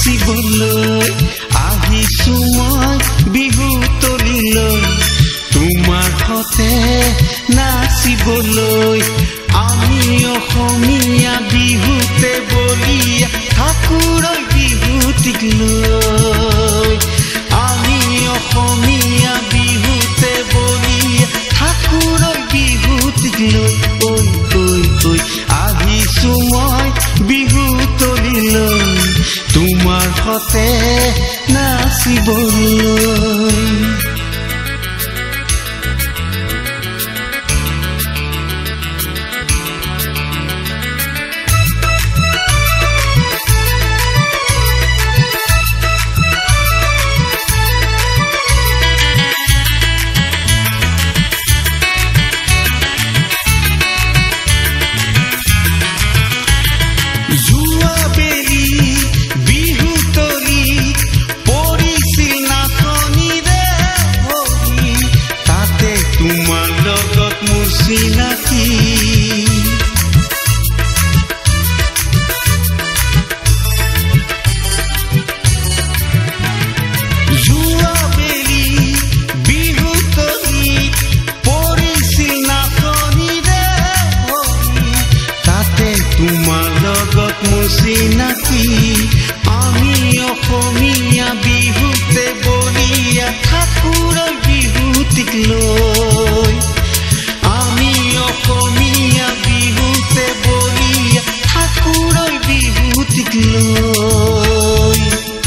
নাচিবলৈ আহিছো মই বিহু তলিলৈ তোমাৰ হতে নাচিবলৈ আমি অসমীয়া বিহুতে বলিয়া ঠাকুৰৰ বিহুটিক লৈ আমি অসমীয়া বিহুতে বলিয়া ঠাকুৰৰ বিহুটিক লৈ ঐ ঐ ঐ আহিছো মই বিহু তলিলৈ তোমাৰ হতে নাচিবলৈ চিনাকি আমি অসমীয়া বিহুতে বলিয়া ঠাকুৰৰ বিহুটিক লৈ আমি অসমীয়া বিহুতে বলিয়া ঠাকুৰৰ বিহুটিক লৈ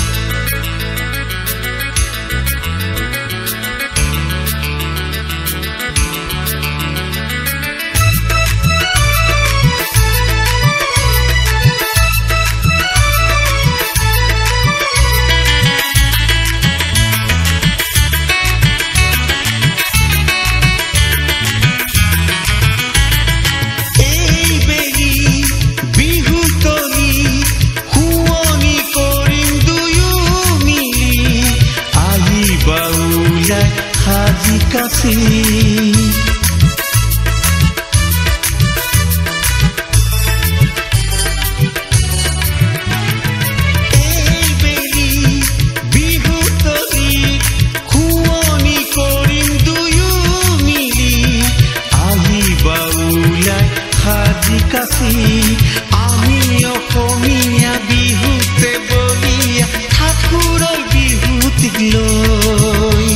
কাছি এই বেলি বিহু তলি খুৱনি কৰিম দুয়ো মিলি আহিবা ওলাই সাজি কাছি আমি অসমীয়া বিহুতে বলিয়া ঠাকুৰৰ বিহুটিক লৈ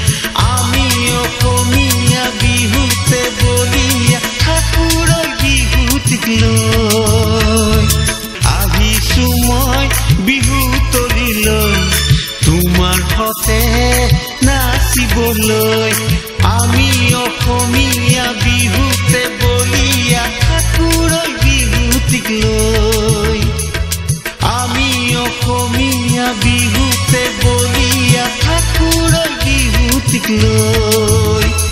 অসমীয়া বিহুতে বলিয়া ঠাকুৰৰ বিহুটিক লৈ আহিছো মই বিহু তলিলৈ তোমাৰ হতে নাচিবলৈ আমি অসমীয়া বিহুতে বলিয়া ঠাকুৰৰ বিহুটিক লৈ আমি অসমীয়া বিহুতে বলিয়া ঠাকুৰৰ বিহুটিক লৈ